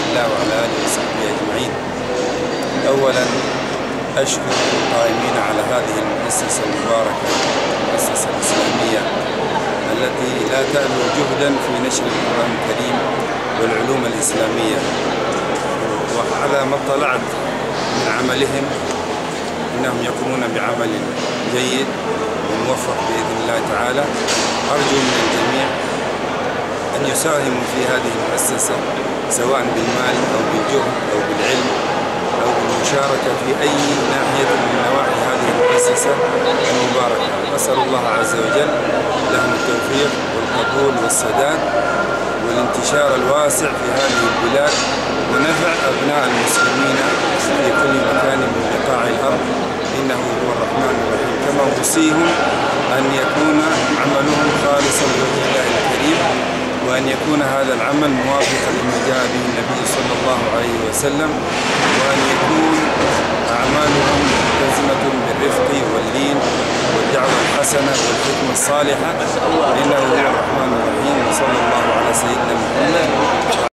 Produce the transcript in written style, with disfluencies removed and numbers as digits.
الله وعلى آله وصحبه أجمعين. أولا أشكر القائمين على هذه المؤسسة المباركة، المؤسسة الإسلامية التي لا تألو جهدا في نشر القرآن الكريم والعلوم الإسلامية. وعلى ما اطلعت من عملهم إنهم يقومون بعمل جيد وموفق بإذن الله تعالى. أرجو من الجميع أن يساهموا في هذه المؤسسة سواء بالمال أو بالجهد أو بالعلم أو بالمشاركة في أي ناحية من نواحي هذه المؤسسة المباركة. أسأل الله عز وجل لهم التوفيق والقبول والسداد والانتشار الواسع في هذه البلاد ونفع أبناء المسلمين في كل مكان من بقاع الأرض، إنه هو الرحمن الرحيم. كما أوصيهم أن يكون عملهم خالصا لوجه الله الكريم، وأن يكون هذا العمل موافقا لما جاء به النبي صلى الله عليه وسلم، وأن يكون أعمالهم ملتزمة بالرفق واللين والدعوة الحسنة والحكمة الصالحة، إنه هو الرحمن الرحيم. وصلى الله على سيدنا محمد.